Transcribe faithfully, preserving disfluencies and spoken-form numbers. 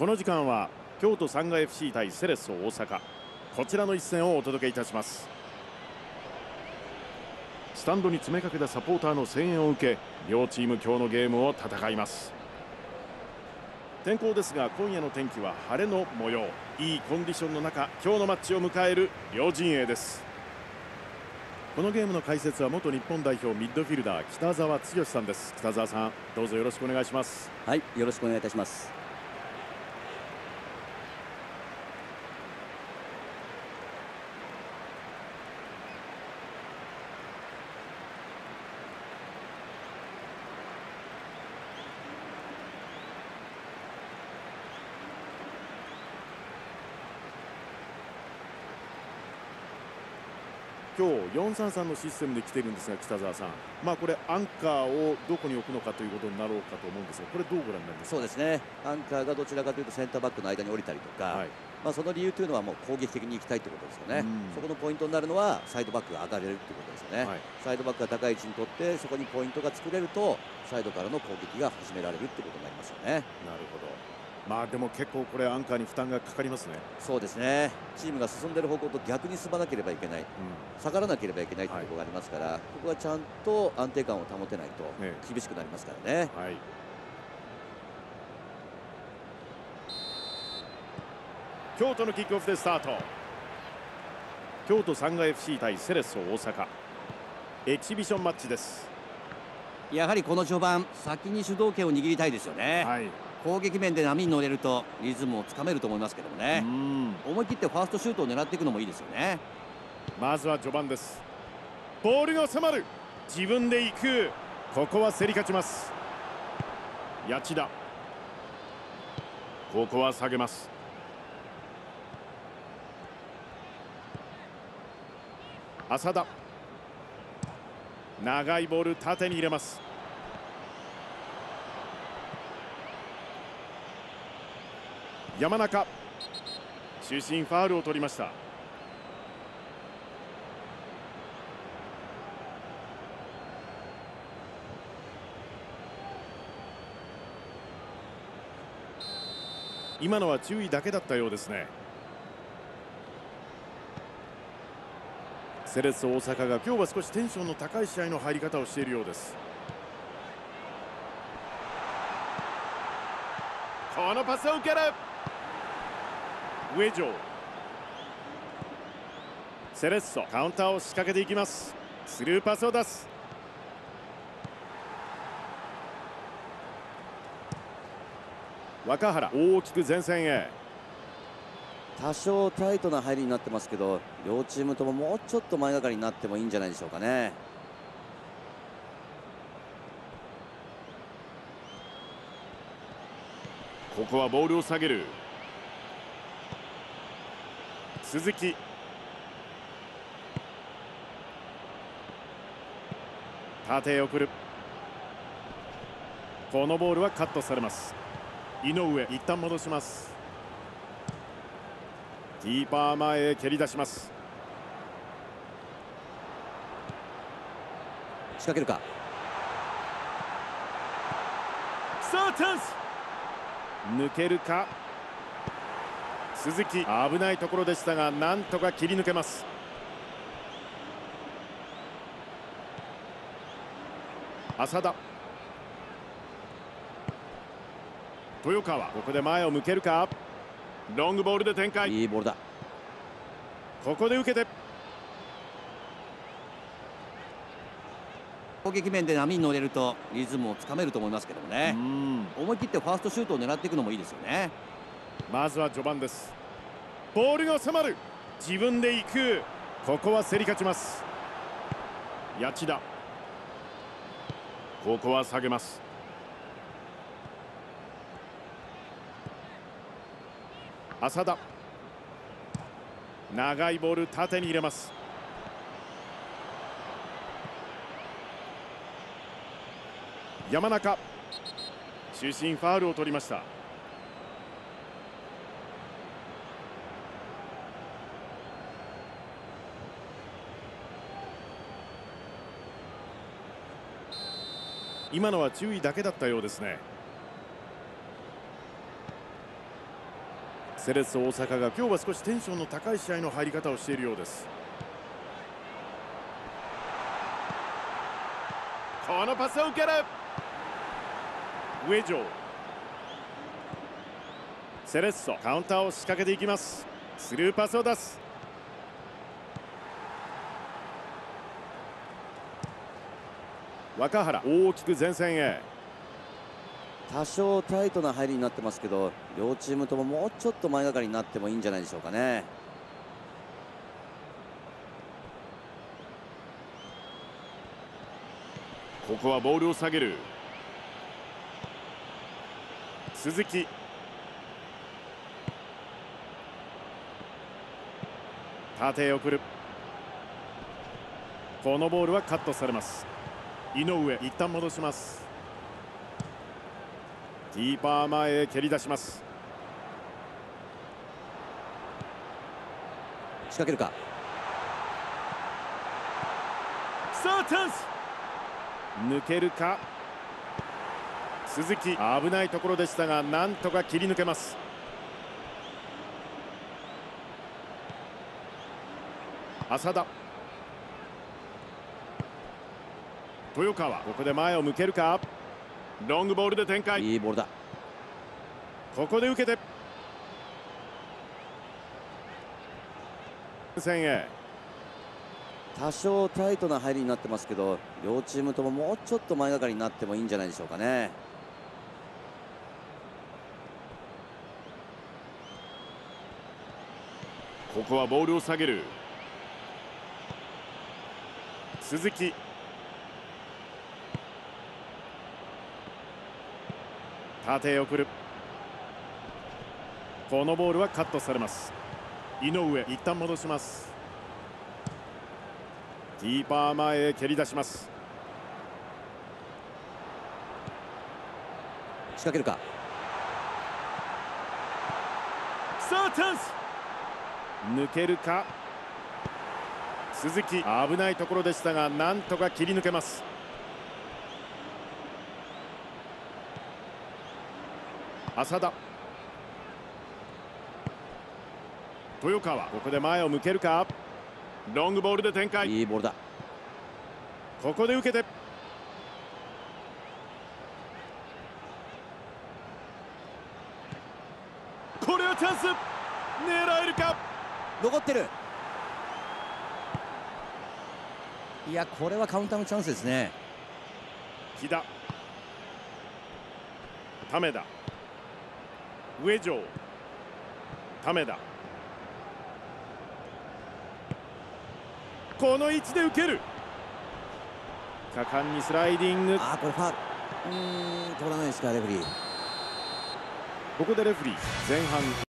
この時間は京都サンガ エフシー 対セレッソ大阪、こちらの一戦をお届けいたします。スタンドに詰めかけたサポーターの声援を受け、両チーム今日のゲームを戦います。天候ですが、今夜の天気は晴れの模様。いいコンディションの中、今日のマッチを迎える両陣営です。このゲームの解説は元日本代表ミッドフィルダー北澤剛さんです。北澤さん、どうぞよろしくお願いします。 はい、よろしくお願いいたします。 今日よんさんさんのシステムで来てるんですが、北澤さん、まあこれアンカーをどこに置くのかということになろうかと思うんですが、これどうご覧になりますか？ そうですね、アンカーがどちらかというとセンターバックの間に降りたりとか、はい、まあその理由というのはもう攻撃的に行きたいということですよね。そこのポイントになるのはサイドバックが上がれるということですよね。はい、サイドバックが高い位置に取ってそこにポイントが作れるとサイドからの攻撃が始められるということになりますよね。 なるほど。まあでも結構これアンカーに負担がかかりますね。 そうですね、チームが進んでいる方向と逆に進まなければいけない、うん、下がらなければいけないというところがありますから、はい、ここはちゃんと安定感を保てないと厳しくなりますからね。はい、 京都のキックオフでスタート。京都サンガ エフシー 対セレッソ大阪、エキシビションマッチです。 やはりこの序盤先に主導権を握りたいですよね。はい、攻撃面で波に乗れるとリズムをつかめると思いますけどもね。思い切ってファーストシュートを狙っていくのもいいですよね。 まずは序盤です。ボールが迫る、自分で行く、ここは競り勝ちます。谷内田、ここは下げます。浅田、長いボール縦に入れます。山中、中心ファウルを取りました。今のは注意だけだったようですね。セレッソ大阪が今日は少しテンションの高い試合の入り方をしているようです。このパスを受ける上条、セレッソカウンターを仕掛けていきます。スルーパスを出す。若原、大きく前線へ。 多少タイトな入りになってますけど、両チームとももうちょっと前がかりになってもいいんじゃないでしょうかね。 ここはボールを下げる。鈴木、縦へ送る。このボールはカットされます。井上、一旦戻します。キーパー前へ蹴り出します。 仕掛けるか。 さあチャンス、抜けるか。鈴木、危ないところでしたがなんとか切り抜けます。浅田、豊川、ここで前を向けるか。ロングボールで展開。 いいボールだ。 ここで受けて、 攻撃面で波に乗れるとリズムをつかめると思いますけどもね。思い切ってファーストシュートを狙っていくのもいいですよね。 まずは序盤です。ボールが迫る、自分で行く、ここは競り勝ちます。谷内田、ここは下げます。浅田、長いボール縦に入れます。山中、中心ファウルを取りました。今のは注意だけだったようですね。 セレッソ大阪が今日は少しテンションの高い試合の入り方をしているようです。このパスを受ける。上条、セレッソカウンターを仕掛けていきます。スルーパスを出す。若原、大きく前線へ。 多少タイトな入りになってますけど、両チームとももうちょっと前がかりになってもいいんじゃないでしょうかね。 ここはボールを下げる。鈴木、縦へ送る。このボールはカットされます。井上、一旦戻します。キーパー前へ蹴り出します。 仕掛けるか。 さあチャンス。抜けるか。鈴木、危ないところでしたがなんとか切り抜けます。浅田、豊川、ここで前を向けるか。ロングボールで展開。 いいボールだ。 ここで受けて線へ。 多少タイトな入りになってますけど、両チームとももうちょっと前がかりになってもいいんじゃないでしょうかね。 ここはボールを下げる。鈴木、縦へ送る。このボールはカットされます。井上、一旦戻します。キーパー前へ蹴り出します。 仕掛けるか。 さあチャンス。抜けるか。鈴木、危ないところでしたがなんとか切り抜けます。浅田、豊川、ここで前を向けるか。ロングボールで展開。 いいボールだ。 ここで受けてこれはチャンス。狙えるか。 残ってる。いや、これはカウンターのチャンスですね。 木田、為田、上条、為田、この位置で受ける。果敢にスライディング。 あー、これファウル。うーん、取らないですかレフェリー。 ここでレフェリー前半